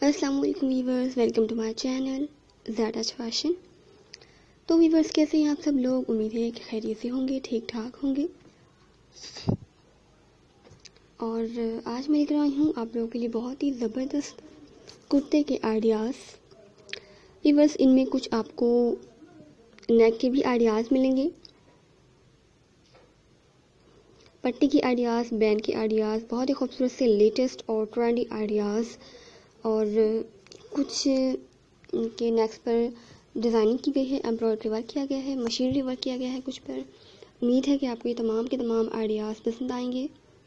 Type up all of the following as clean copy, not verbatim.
अस्सलाम वालेकुम viewers, welcome to my channel ज़ाटाज फैशन। तो वीवर्स, कैसे हैं आप सब लोग? उम्मीद है कि खैरियत से होंगे, ठीक ठाक होंगे। और आज मैं लेकर आई हूँ आप लोगों के लिए बहुत ही ज़बरदस्त कुर्ते के आइडियाज़। वीवर्स, इनमें कुछ आपको नेक के भी आइडियाज़ मिलेंगे, पट्टी की आइडियाज़, बैंड के आइडियाज़, बहुत ही खूबसूरत से लेटेस्ट और ट्रेंडी आइडियाज़, और कुछ इनके नेक्स्ट पर डिज़ाइनिंग की गई है, एम्ब्रॉयडरी वर्क किया गया है, मशीनरी वर्क किया गया है कुछ पर। उम्मीद है कि आपको ये तमाम के तमाम आइडियाज़ पसंद आएंगे।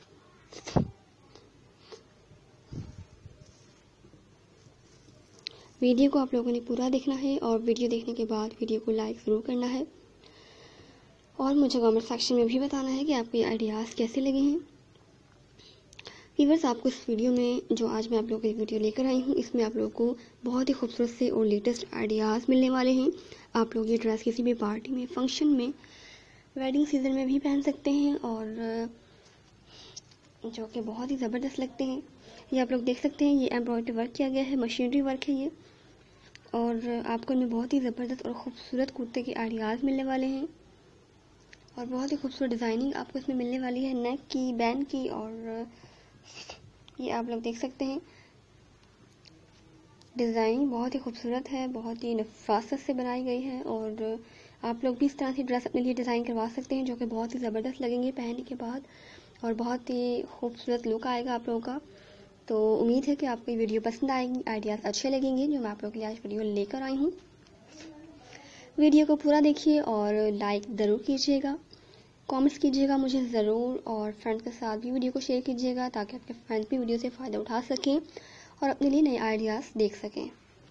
वीडियो को आप लोगों ने पूरा देखना है और वीडियो देखने के बाद वीडियो को लाइक ज़रूर करना है और मुझे कमेंट सेक्शन में भी बताना है कि आपको ये आइडियाज़ कैसे लगे हैं। वीवर्स, आपको इस वीडियो में जो आज मैं आप लोगों के लिए वीडियो लेकर आई हूँ, इसमें आप लोगों को बहुत ही खूबसूरत से और लेटेस्ट आइडियाज़ मिलने वाले हैं। आप लोग ये ड्रेस किसी भी पार्टी में, फंक्शन में, वेडिंग सीजन में भी पहन सकते हैं और जो कि बहुत ही ज़बरदस्त लगते हैं। ये आप लोग देख सकते हैं, ये एम्ब्रॉयडरी वर्क किया गया है, मशीनरी वर्क है ये, और आपको इनमें बहुत ही ज़बरदस्त और ख़ूबसूरत कुर्ते के आइडियाज़ मिलने वाले हैं और बहुत ही खूबसूरत डिज़ाइनिंग आपको इसमें मिलने वाली है, नेक की, बैंड की। और ये आप लोग देख सकते हैं, डिज़ाइन बहुत ही खूबसूरत है, बहुत ही नफासत से बनाई गई है और आप लोग भी इस तरह से ड्रेस अपने लिए डिज़ाइन करवा सकते हैं जो कि बहुत ही ज़बरदस्त लगेंगे पहनने के बाद और बहुत ही खूबसूरत लुक आएगा आप लोगों का। तो उम्मीद है कि आपको ये वीडियो पसंद आएगी, आइडियाज़ अच्छे लगेंगे जो मैं आप लोगों के लिए आज वीडियो लेकर आई हूँ। वीडियो को पूरा देखिए और लाइक ज़रूर कीजिएगा, कमेंट्स कीजिएगा मुझे ज़रूर, और फ्रेंड्स के साथ भी वीडियो को शेयर कीजिएगा ताकि आपके फ्रेंड्स भी वीडियो से फ़ायदा उठा सकें और अपने लिए नए आइडियाज़ देख सकें।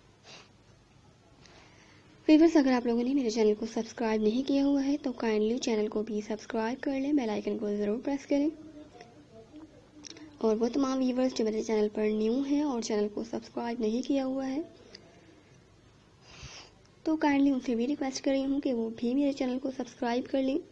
वीवर्स, अगर आप लोगों ने मेरे चैनल को सब्सक्राइब नहीं किया हुआ है तो काइंडली चैनल को भी सब्सक्राइब कर लें, बेल आइकन को ज़रूर प्रेस करें। और वो तमाम वीवर्स जो मेरे चैनल पर न्यू हैं और चैनल को सब्सक्राइब नहीं किया हुआ है तो काइंडली उनसे भी रिक्वेस्ट कर रही हूँ कि वो भी मेरे चैनल को सब्सक्राइब कर लें,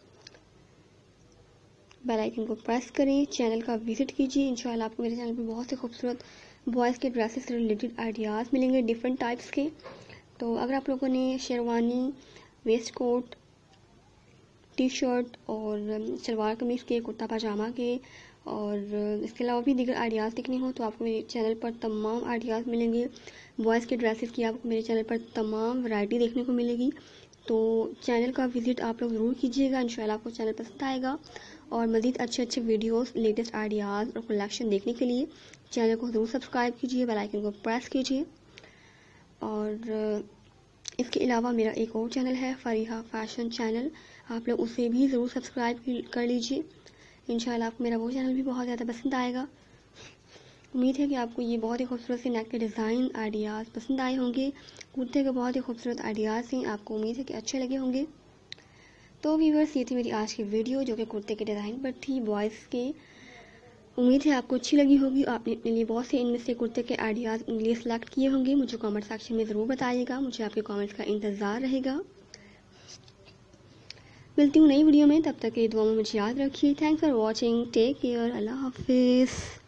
बेल आइकन को प्रेस करें, चैनल का विजिट कीजिए। इंशाल्लाह आपको मेरे चैनल पर बहुत से खूबसूरत बॉयज़ के ड्रेसेस से रिलेटेड आइडियाज़ मिलेंगे डिफरेंट टाइप्स के। तो अगर आप लोगों ने sherwani, waistcoat, T shirt और सलवार कमीज़ के, कुर्ता पजामा के और इसके अलावा भी दीगर आइडियाज़ देखने हो तो आपको मेरे चैनल पर तमाम आइडियाज़ मिलेंगे। बॉयज़ के ड्रेसेस की आपको मेरे चैनल पर तमाम वैरायटी देखने को मिलेगी। तो चैनल का विज़िट आप लोग ज़रूर कीजिएगा, इंशाल्लाह आपको चैनल पसंद आएगा। और मज़ीद अच्छे अच्छे वीडियोस, लेटेस्ट आइडियाज़ और कलेक्शन देखने के लिए चैनल को ज़रूर सब्सक्राइब कीजिए, बेल आइकन को प्रेस कीजिए। और इसके अलावा मेरा एक और चैनल है, फरीहा फैशन चैनल, आप लोग उसे भी ज़रूर सब्सक्राइब कर लीजिए। इंशाल्लाह आपको मेरा वो चैनल भी बहुत ज़्यादा पसंद आएगा। उम्मीद है कि आपको ये बहुत ही खूबसूरत से नेक के डिज़ाइन आइडियाज़ पसंद आए होंगे। कुर्ते के बहुत ही खूबसूरत आइडियाज़ हैं, आपको उम्मीद है कि अच्छे लगे होंगे। तो व्यूअर्स, ये थी मेरी आज की वीडियो जो कि कुर्ते के डिज़ाइन पर थी, बॉयज़ के। उम्मीद है आपको अच्छी लगी होगी। आपने अपने लिए बहुत से इनमें से कुर्ते के आइडियाज़ अपने लिए सेलेक्ट किए होंगे। मुझे कमेंट सेक्शन में ज़रूर बताइएगा, मुझे आपके कमेंट्स का इंतज़ार रहेगा। मिलती हूँ नई वीडियो में, तब तक के दुआ में मुझे याद रखिए। Thanks for watching, take care, अल्लाह हाफिज़।